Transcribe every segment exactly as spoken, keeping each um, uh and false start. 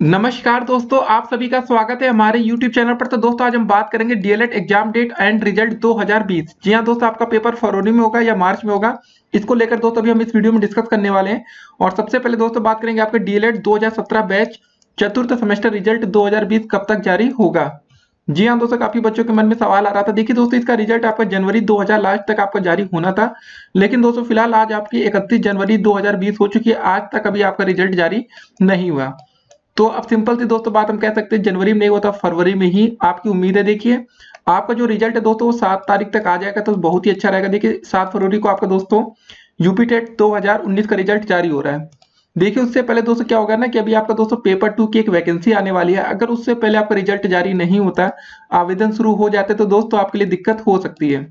नमस्कार दोस्तों, आप सभी का स्वागत है हमारे यूट्यूब चैनल पर। तो दोस्तों आज हम बात करेंगे DElEd exam date and result दो हज़ार बीस। जी हाँ दोस्तों, आपका पेपर फरवरी में होगा या मार्च में होगा, इसको लेकर दोस्तों अभी हम इस वीडियो में डिस्कस करने वाले हैं। और सबसे पहले दोस्तों बात करेंगे आपके डीएलएड दो हज़ार सत्रह बैच चतुर्थ सेमेस्टर रिजल्ट दो हज़ार बीस कब तक जारी होगा। जी हाँ दोस्तों, काफी बच्चों के मन में सवाल आ रहा था। देखिए दोस्तों, इसका रिजल्ट आपका जनवरी दो हज़ार लास्ट तक आपका जारी होना था, लेकिन दोस्तों फिलहाल आज आपकी इकतीस जनवरी दो हज़ार बीस हो चुकी है। आज तक अभी आपका रिजल्ट जारी नहीं हुआ। तो अब सिंपल सी दोस्तों बात हम कह सकते हैं, जनवरी में नहीं होता फरवरी में ही आपकी उम्मीद है। देखिए आपका जो रिजल्ट है दोस्तों वो सात तारीख तक आ जाएगा तो बहुत ही अच्छा रहेगा। देखिए सात फरवरी को आपका दोस्तों यूपी टेट दो हज़ार उन्नीस का रिजल्ट जारी हो रहा है। देखिए उससे पहले दोस्तों क्या होगा ना कि अभी आपका दोस्तों पेपर टू की एक वैकेंसी आने वाली है। अगर उससे पहले आपका रिजल्ट जारी नहीं होता, आवेदन शुरू हो जाते तो दोस्तों आपके लिए दिक्कत हो सकती है।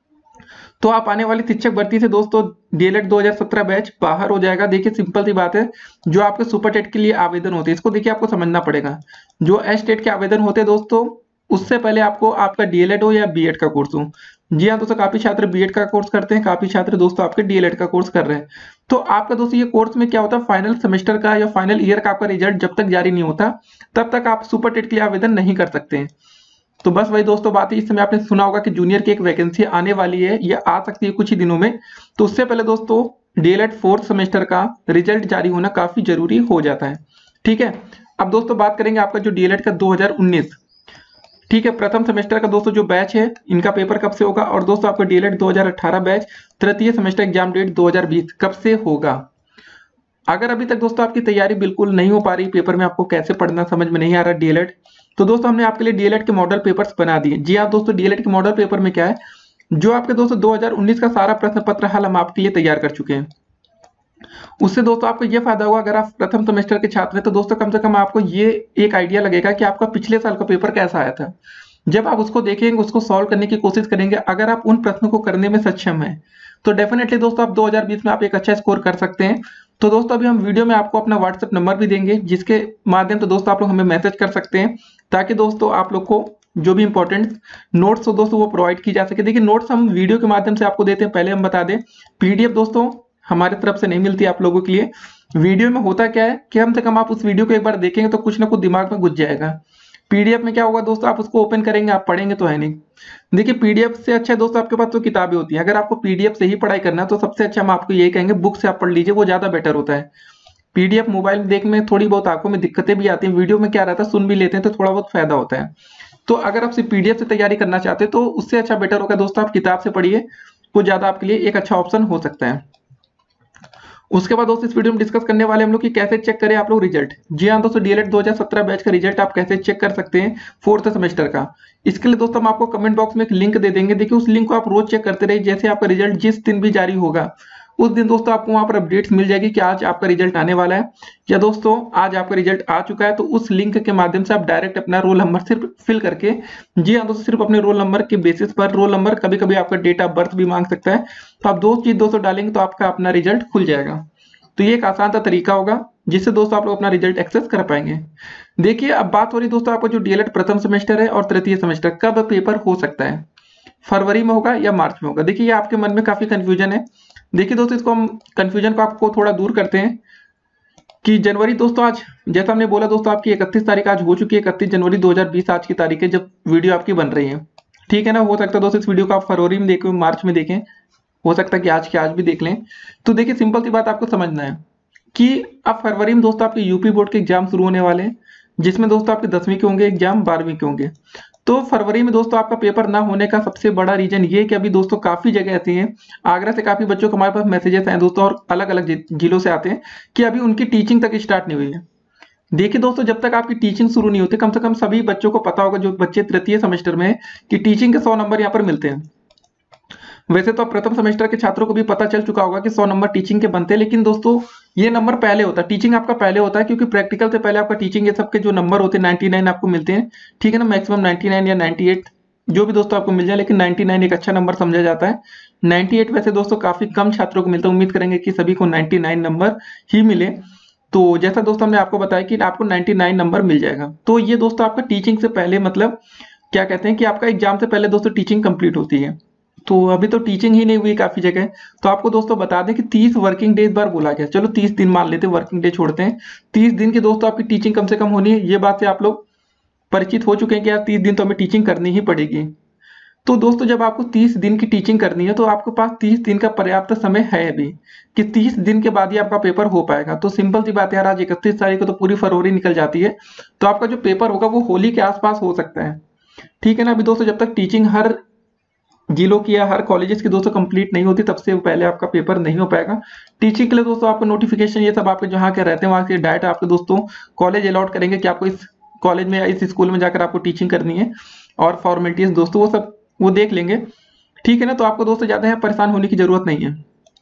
तो आप आने वाली शिक्षक भर्ती से दोस्तों डीएलएड दो हज़ार सत्रह बैच बाहर हो जाएगा। देखिए सिंपल सी बात है, जो आपके सुपर टेट के लिए आवेदन होते हैं इसको देखिए आपको समझना पड़ेगा। जो एस टेट के आवेदन होते हैं दोस्तों, उससे पहले आपको आपका डीएलएड हो या बीएड का कोर्स हो। जी हाँ दोस्तों, काफी छात्र बीएड का कोर्स करते हैं, काफी छात्र दोस्तों आपके डीएलएड का कोर्स कर रहे हैं। तो आपका दोस्तों ये कोर्स में क्या होता है, फाइनल सेमेस्टर का या फाइनल ईयर का आपका रिजल्ट जब तक जारी नहीं होता तब तक आप सुपर टेट के लिए आवेदन नहीं कर सकते हैं। तो बस वही दोस्तों बात है, इस समय आपने सुना होगा कि जूनियर की एक वैकेंसी आने वाली है, ये आ सकती है कुछ ही दिनों में। तो उससे पहले दोस्तों डीएलएड फोर्थ सेमेस्टर का रिजल्ट जारी होना काफी जरूरी हो जाता है। ठीक है, अब दोस्तों बात करेंगे आपका जो डीएलएड का दो हज़ार उन्नीस, ठीक है, प्रथम सेमेस्टर का दोस्तों जो बैच है इनका पेपर कब से होगा। और दोस्तों आपका डीएलएड दो हज़ार अठारह बैच तृतीय सेमेस्टर एग्जाम डेट दो हज़ार बीस कब से होगा। अगर अभी तक दोस्तों आपकी तैयारी बिल्कुल नहीं हो पा रही, पेपर में आपको कैसे पढ़ना समझ में नहीं आ रहा डीएलएड, तो दोस्तों हमने आपके लिए डीएलएड के मॉडल पेपर्स बना दिए। जी हाँ दोस्तों, डीएलएड के मॉडल पेपर में क्या है, जो आपके दोस्तों दो हज़ार उन्नीस का सारा प्रश्न पत्र हल हम आपके लिए तैयार कर चुके हैं। उससे दोस्तों आपको ये फायदा होगा, अगर आप प्रथम सेमेस्टर के छात्र हैं तो दोस्तों कम से कम आपको ये एक आइडिया लगेगा कि आपका पिछले साल का पेपर कैसा आया था। जब आप उसको देखेंगे, उसको सॉल्व करने की कोशिश करेंगे, अगर आप उन प्रश्नों को करने में सक्षम हैं तो डेफिनेटली दोस्तों आप दो हज़ार बीस में आप एक अच्छा स्कोर कर सकते हैं। तो दोस्तों अभी हम वीडियो में आपको अपना व्हाट्सएप नंबर भी देंगे, जिसके माध्यम से दोस्तों आप लोग हमें मैसेज कर सकते हैं, ताकि दोस्तों आप लोग को जो भी इंपॉर्टेंट नोट्स हो दोस्तों वो प्रोवाइड की जा सके। देखिए नोट्स हम वीडियो के माध्यम से आपको देते हैं, पहले हम बता दें पीडीएफ दोस्तों हमारी तरफ से नहीं मिलती आप लोगों के लिए। वीडियो में होता क्या है कि कम से कम आप उस वीडियो को एक बार देखेंगे तो कुछ ना कुछ दिमाग में घुस जाएगा। पीडीएफ में क्या होगा दोस्तों, आप उसको ओपन करेंगे, आप पढ़ेंगे तो है नहीं। देखिए पीडीएफ से अच्छा है दोस्तों आपके पास तो किताबें होती हैं। अगर आपको पीडीएफ से ही पढ़ाई करना है तो सबसे अच्छा हम आपको यही कहेंगे बुक से आप पढ़ लीजिए, वो ज्यादा बेटर होता है। पीडीएफ मोबाइल में देखने में थोड़ी बहुत आंखों में दिक्कतें भी आती हैं, वीडियो में क्या रहता है सुन भी लेते हैं तो थोड़ा बहुत फायदा होता है। तो अगर आप सिर्फ पीडीएफ से तैयारी करना चाहते हैं तो उससे अच्छा बेटर होगा दोस्तों आप किताब से पढ़िए, वो ज्यादा आपके लिए एक अच्छा ऑप्शन हो सकता है। उसके बाद दोस्तों इस वीडियो में डिस्कस करने वाले हम लोग कि कैसे चेक करें आप लोग रिजल्ट। जी हाँ दोस्तों, डीएलएड दो हज़ार सत्रह बैच का रिजल्ट आप कैसे चेक कर सकते हैं फोर्थ सेमेस्टर का। इसके लिए दोस्तों हम आपको कमेंट बॉक्स में एक लिंक दे देंगे। देखिए उस लिंक को आप रोज चेक करते रहिए, जैसे आपका रिजल्ट जिस दिन भी जारी होगा उस दिन दोस्तों आपको वहां पर अपडेट्स मिल जाएगी कि आज आपका रिजल्ट आने वाला है या दोस्तों आज आपका रिजल्ट आ चुका है। तो उस लिंक के माध्यम से आप डायरेक्ट अपना रोल नंबर सिर्फ फिल करके, जी हाँ दोस्तों, सिर्फ अपने रोल नंबर के बेसिस पर, रोल नंबर कभी कभी आपका डेट ऑफ बर्थ भी मांग सकता है, तो आप दो चीज दोस्तों डालेंगे तो आपका अपना रिजल्ट खुल जाएगा। तो ये एक आसान सा तरीका होगा जिससे दोस्तों आप लोग अपना रिजल्ट एक्सेस कर पाएंगे। देखिए अब बात हो रही दोस्तों आपका जो डीएलएड प्रथम सेमेस्टर है और तृतीय सेमेस्टर कब पेपर हो सकता है, फरवरी में होगा या मार्च में होगा। देखिए ये आपके मन में काफी कंफ्यूजन है। देखिए दोस्तों इसको हम कंफ्यूजन को आपको थोड़ा दूर करते हैं कि जनवरी दोस्तों आज, जैसा हमने बोला दोस्तों आपकी इकतीस तारीख आज हो चुकी है, इकतीस जनवरी दो हज़ार बीस आज की तारीख है जब वीडियो आपकी बन रही है। ठीक है ना, हो सकता है दोस्तों इस वीडियो को आप फरवरी में देखें, मार्च में देखें, हो सकता है कि आज के आज भी देख लें। तो देखिए सिंपल सी बात आपको समझना है कि अब फरवरी में दोस्तों आपके यूपी बोर्ड के एग्जाम शुरू होने वाले हैं, जिसमें दोस्तों आपके दसवीं के होंगे एग्जाम, बारहवीं के होंगे। तो फरवरी में दोस्तों आपका पेपर ना होने का सबसे बड़ा रीजन ये कि अभी दोस्तों काफी जगह ऐसी हैं, आगरा से काफी बच्चों को हमारे पास मैसेजेस हैं दोस्तों और अलग अलग जिलों से आते हैं कि अभी उनकी टीचिंग तक स्टार्ट नहीं हुई है। देखिए दोस्तों जब तक आपकी टीचिंग शुरू नहीं होती, कम से कम सभी बच्चों को पता होगा जो बच्चे तृतीय सेमेस्टर में है कि टीचिंग के सौ नंबर यहाँ पर मिलते हैं। वैसे तो प्रथम सेमेस्टर के छात्रों को भी पता चल चुका होगा कि सौ नंबर टीचिंग के बनते हैं, लेकिन दोस्तों ये नंबर पहले होता है, टीचिंग आपका पहले होता है, क्योंकि प्रैक्टिकल से पहले आपका टीचिंग ये सब के जो नंबर होते हैं निन्यानवे आपको मिलते हैं। ठीक है ना, मैक्सिमम निन्यानवे या अट्ठानवे जो भी दोस्तों आपको मिल जाए, लेकिन निन्यानवे एक अच्छा नंबर समझा जाता है। अट्ठानवे वैसे दोस्तों काफी कम छात्रों को मिलता है, उम्मीद करेंगे कि सभी को निन्यानवे नंबर ही मिले। तो जैसा दोस्तों हमने आपको बताया कि आपको निन्यानवे नंबर मिल जाएगा। तो ये दोस्तों आपका टीचिंग से पहले, मतलब क्या कहते हैं कि आपका एग्जाम से पहले दोस्तों टीचिंग कंप्लीट होती है। तो अभी तो टीचिंग ही नहीं हुई काफी जगह। तो आपको दोस्तों बता दें कि तीस वर्किंग डे इस बार बोला गया, चलो तीस दिन मान लेते हैं, वर्किंग डे छोड़ते हैं। तीस दिन की दोस्तों आपकी टीचिंग कम से कम होनी है, ये बात से आप लोग परिचित हो चुके हैं कि यार तीस दिन तो हमें टीचिंग करनी ही पड़ेगी। तो दोस्तों जब आपको तीस दिन की टीचिंग करनी है तो आपके पास तीस दिन का पर्याप्त समय है अभी, कि तीस दिन के बाद ही आपका पेपर हो पाएगा। तो सिंपल सी बात है यार, आज इकतीस तारीख को तो पूरी फरवरी निकल जाती है, तो आपका जो पेपर होगा वो होली के आसपास हो सकता है। ठीक है ना। अभी दोस्तों जब तक टीचिंग हर जिलों की या हर कॉलेजेस की दोस्तों कंप्लीट नहीं होती, तब से पहले आपका पेपर नहीं हो पाएगा। टीचिंग के लिए दोस्तों आपको नोटिफिकेशन ये सब आपके जहाँ के रहते हैं वहाँ के डायरेक्ट आपके दोस्तों कॉलेज अलॉट करेंगे कि आपको इस कॉलेज में या इस स्कूल में जाकर आपको टीचिंग करनी है, और फॉर्मेलिटीज दोस्तों वो सब वो देख लेंगे। ठीक है ना। तो आपको दोस्तों ज्यादा यहाँ परेशान होने की जरूरत नहीं है।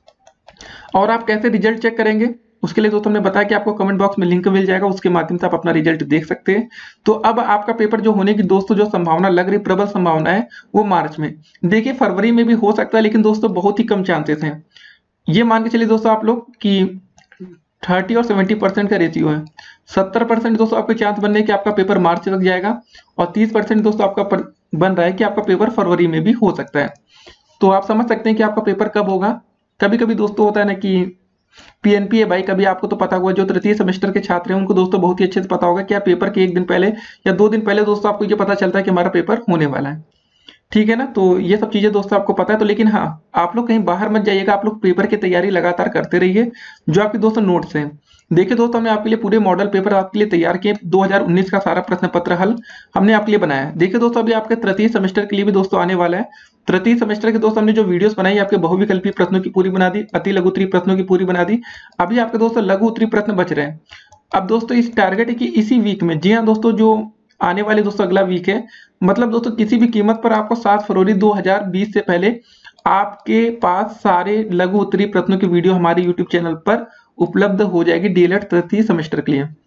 और आप कैसे रिजल्ट चेक करेंगे उसके लिए दोस्तों हमने बताया कि आपको कमेंट बॉक्स में लिंक मिल जाएगा, उसके माध्यम से आप अपना रिजल्ट देख सकते हैं। तो अब आपका पेपर जो होने की दोस्तों जो संभावना लग रही, प्रबल संभावना है, वो मार्च में। देखिए फरवरी में भी हो सकता है, लेकिन दोस्तों बहुत ही कम चांसेस हैं। ये मान के चलिए दोस्तों आप लोग कि थर्टी और सेवेंटी परसेंट का रेशियो है। सत्तर परसेंट दोस्तों आपके चांस बन रहे हैं कि आपका पेपर मार्च तक जाएगा, और तीस परसेंट दोस्तों आपका पर, बन रहा है कि आपका पेपर फरवरी में भी हो सकता है। तो आप समझ सकते हैं कि आपका पेपर कब होगा। कभी कभी दोस्तों होता है ना कि पीएनपी है भाई, कभी आपको तो पता होगा, जो तृतीय सेमेस्टर के छात्र हैं उनको दोस्तों बहुत ही अच्छे से पता होगा कि यार पेपर के एक दिन पहले या दो दिन पहले दोस्तों आपको ये पता चलता है कि हमारा पेपर होने वाला है। ठीक है ना। तो ये सब चीजें दोस्तों आपको पता है। तो लेकिन हाँ, आप लोग कहीं बाहर मत जाइएगा, आप लोग पेपर की तैयारी लगातार करते रहिए। जो आपके दोस्तों नोट्स हैं, देखिए दोस्तों हमने आपके लिए पूरे मॉडल पेपर आपके लिए तैयार किए। दो हज़ार उन्नीस का सारा प्रश्न पत्र हल हमने आपके लिए बनाया है। देखिए दोस्तों अभी आपके तृतीय सेमेस्टर के लिए भी दोस्तों आने वाला है। तृतीय सेमेस्टर के दोस्तों हमने जो वीडियोस बनाई, आपके बहुविकल्पी प्रश्नों की पूरी बना दी, अति लघु उत्तरीय प्रश्नों की पूरी बना दी। अभी आपके दोस्तों लघु उत्तरीय प्रश्न बच रहे हैं। अब दोस्तों इस टारगेट है कि इसी वीक में, जी हाँ दोस्तों, जो आने वाले दोस्तों अगला वीक है, मतलब दोस्तों किसी भी कीमत पर आपको सात फरवरी दो हज़ार बीस से पहले आपके पास सारे लघु उत्तरीय प्रश्नों की वीडियो हमारे यूट्यूब चैनल पर उपलब्ध हो जाएगी डीएलएड तृतीय सेमेस्टर के लिए।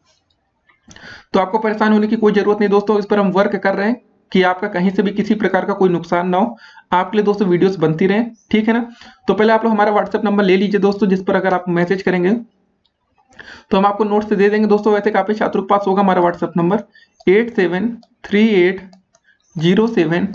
तो आपको परेशान होने की कोई जरूरत नहीं दोस्तों, इस पर हम वर्क कर रहे हैं कि आपका कहीं से भी किसी प्रकार का कोई नुकसान ना हो, आपके लिए दोस्तों वीडियोस बनती रहे। ठीक है ना। तो पहले आप लोग हमारा व्हाट्सएप नंबर ले लीजिए दोस्तों, जिस पर अगर आप मैसेज करेंगे तो हम आपको नोट्स दे देंगे दोस्तों। वैसे काफी छात्रों के पास होगा हमारा WhatsApp number eight seven three eight zero seven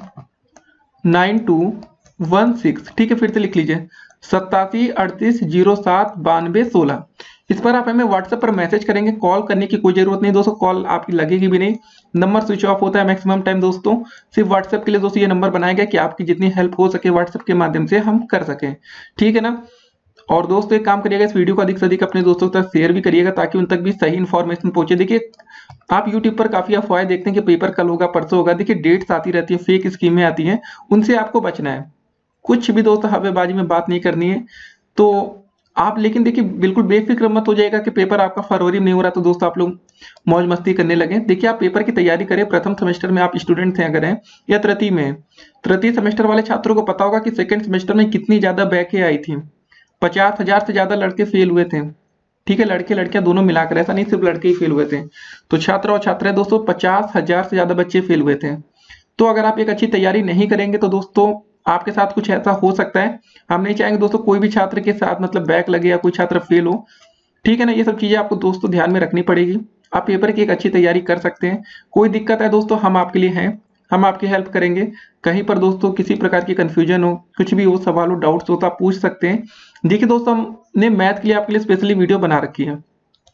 nine two one six. ठीक है, फिर से लिख लीजिए, सत्तासी अड़तीस जीरो सात बानवे सोलह। इस पर आप हमें व्हाट्सएप पर मैसेज करेंगे, कॉल करने की कोई जरूरत नहीं दोस्तों, कॉल आपकी लगेगी भी नहीं। नंबर स्विच ऑफ होता है मैक्सिमम टाइम दोस्तों। सिर्फ व्हाट्सएप के लिए दोस्तों ये नंबर बनाया गया कि आपकी जितनी हेल्प हो सके व्हाट्सएप के माध्यम से हम कर सकें। ठीक है ना। और दोस्तों एक काम करिएगा, इस वीडियो को अधिक से अधिक अपने दोस्तों के साथ शेयर भी करिएगा, ताकि उन तक भी सही इन्फॉर्मेशन पहुंचे। देखिए आप यूट्यूब पर काफी अफवाहें देखते हैं कि पेपर कल होगा, परसों होगा। देखिए डेट्स आती रहती है, फेक स्कीमें आती हैं, उनसे आपको बचना है। कुछ भी दोस्तों हवेबाजी में बात नहीं करनी है। तो आप लेकिन देखिए बिल्कुल बेफिक्र मत हो जाएगा कि पेपर आपका फरवरी में नहीं हो रहा तो दोस्तों आप लोग मौज मस्ती करने लगे। देखिए आप पेपर की तैयारी करें। प्रथम सेमेस्टर में आप स्टूडेंट थे अगर हैं, या तृतीय में, तृतीय सेमेस्टर वाले छात्रों को पता होगा कि सेकंड सेमेस्टर में कितनी ज्यादा बैकें आई थी। पचास हजार से ज्यादा लड़के फेल हुए थे। ठीक है, लड़के लड़कियां दोनों मिलाकर, ऐसा नहीं सिर्फ लड़के ही फेल हुए थे। तो छात्र और छात्राएं दोस्तों पचास हजार से ज्यादा बच्चे फेल हुए थे। तो अगर आप एक अच्छी तैयारी नहीं करेंगे तो दोस्तों आपके साथ कुछ ऐसा हो सकता है। हम नहीं चाहेंगे दोस्तों कोई भी छात्र के साथ मतलब बैक लगे या कोई छात्र फेल हो। ठीक है ना। ये सब चीजें आपको दोस्तों ध्यान में रखनी पड़ेगी। आप पेपर की एक अच्छी तैयारी कर सकते हैं। कोई दिक्कत है दोस्तों हम आपके लिए हैं, हम आपकी हेल्प करेंगे। कहीं पर दोस्तों किसी प्रकार की कंफ्यूजन हो, कुछ भी हो, सवाल हो, डाउट्स हो तो आप पूछ सकते हैं। देखिए दोस्तों हमने मैथ के लिए आपके लिए स्पेशली वीडियो बना रखी है।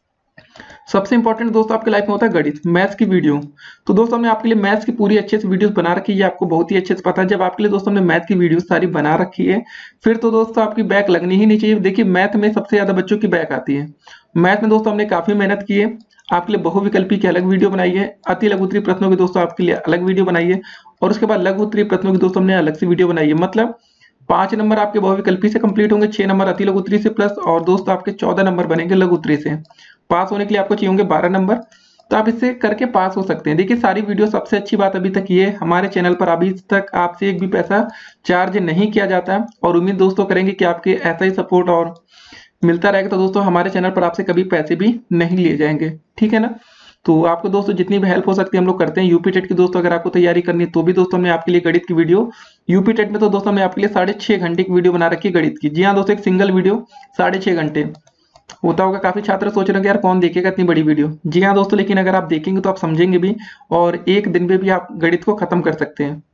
सबसे इंपॉर्टेंट दोस्तों आपकी लाइफ में होता है गणित, मैथ्स की वीडियो। तो दोस्तों हमने आपके लिए मैथ्स की पूरी अच्छे से वीडियोस बना रखी है, आपको बहुत ही अच्छे से पता है। जब आपके लिए दोस्तों हमने मैथ की वीडियो सारी बना रखी है, फिर तो दोस्तों आपकी बैक लगनी ही नहीं चाहिए। देखिए मैथ में सबसे ज्यादा बच्चों की बैक आती है। मैथ में दोस्तों हमने काफी मेहनत की है, आपके लिए बहुविकल्पी की अलग वीडियो बनाई है, अति लघु उत्तरीय प्रश्नों की दोस्तों आपके लिए अलग वीडियो बनाई है, और उसके बाद लघु उत्तरीय प्रश्नों की दोस्तों हमने अलग से वीडियो बनाई है। मतलब पांच नंबर आपके बहुविकल्पी से कंप्लीट होंगे, छह नंबर अति लघु उत्तरीय से प्लस, और दोस्तों आपके चौदह नंबर बनेंगे लघु उत्तरीय से। पास होने के लिए आपको चाहिए होंगे बारह नंबर, तो आप इससे करके पास हो सकते हैं। देखिए सारी वीडियो, सबसे अच्छी बात अभी तक ये, हमारे चैनल पर अभी तक आपसे एक भी पैसा चार्ज नहीं किया जाता है, और उम्मीद दोस्तों करेंगे कि आपके ऐसा ही सपोर्ट और मिलता रहेगा। तो दोस्तों हमारे चैनल पर आपसे कभी पैसे भी नहीं लिए जाएंगे। ठीक है ना। तो आपको दोस्तों जितनी भी हेल्प हो सकती है हम लोग करते हैं। यूपी टेट की दोस्तों अगर आपको तैयारी करनी है तो भी दोस्तों हमने आपके लिए गणित की वीडियो, यूपी टेट में तो दोस्तों हमने आपके लिए साढ़े छह घंटे की वीडियो बना रखी है गणित की। जी हाँ दोस्तों, एक सिंगल वीडियो साढ़े छह घंटे होता होगा। काफी छात्र सोच रहे हैं कि यार कौन देखेगा इतनी बड़ी वीडियो। जी हाँ दोस्तों, लेकिन अगर आप देखेंगे तो आप समझेंगे भी, और एक दिन में भी आप गणित को खत्म कर सकते हैं।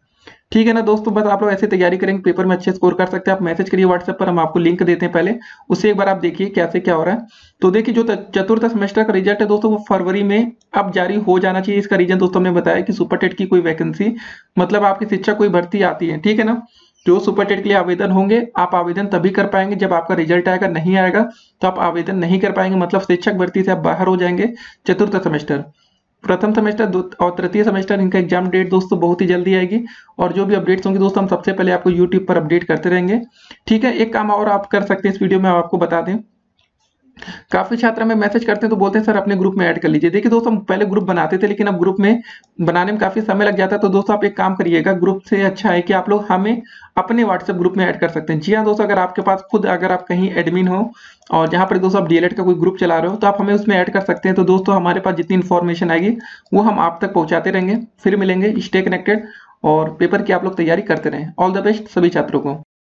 ठीक है ना दोस्तों, बस आप लोग ऐसे तैयारी करेंगे, पेपर में अच्छे स्कोर कर सकते हैं। आप मैसेज करिए व्हाट्सएप पर, हम आपको लिंक देते हैं पहले, उससे एक बार आप देखिए कैसे क्या हो रहा है। तो देखिए जो चतुर्थ सेमेस्टर का रिजल्ट है दोस्तों वो फरवरी में अब जारी हो जाना चाहिए। इसका रीजन दोस्तों हमने बताया कि सुपर टेट की कोई वैकेंसी, मतलब आपकी शिक्षक कोई भर्ती आती है, ठीक है ना, जो सुपर टेट के लिए आवेदन होंगे, आप आवेदन तभी कर पाएंगे जब आपका रिजल्ट आएगा। नहीं आएगा तो आप आवेदन नहीं कर पाएंगे, मतलब शिक्षक भर्ती से आप बाहर हो जाएंगे। चतुर्थ सेमेस्टर, प्रथम सेमेस्टर और तृतीय सेमेस्टर, इनका एग्जाम डेट दोस्तों बहुत ही जल्दी आएगी। और जो भी अपडेट्स होंगे दोस्तों हम सबसे पहले आपको यूट्यूब पर अपडेट करते रहेंगे। ठीक है, एक काम और आप कर सकते हैं इस वीडियो में, आपको बता दें, काफी छात्र हमें मैसेज करते हैं तो बोलते हैं सर अपने ग्रुप में ऐड कर लीजिए। देखिए दोस्तों हम पहले ग्रुप बनाते थे, लेकिन अब ग्रुप में बनाने में काफी समय लग जाता है। तो दोस्तों आप एक काम करिएगा, ग्रुप से अच्छा है कि आप लोग हमें अपने व्हाट्सएप ग्रुप में ऐड कर सकते हैं। जी हाँ दोस्तों, अगर आपके पास खुद, अगर आप कहीं एडमिन हो और जहाँ पर दोस्तों आप डीएलएड का कोई ग्रुप चला रहे हो, तो आप हमें उसमें ऐड कर सकते हैं। तो दोस्तों हमारे पास जितनी इन्फॉर्मेशन आएगी वो हम आप तक पहुंचाते रहेंगे। फिर मिलेंगे, स्टे कनेक्टेड और पेपर की आप लोग तैयारी करते रहें। ऑल द बेस्ट सभी छात्रों को।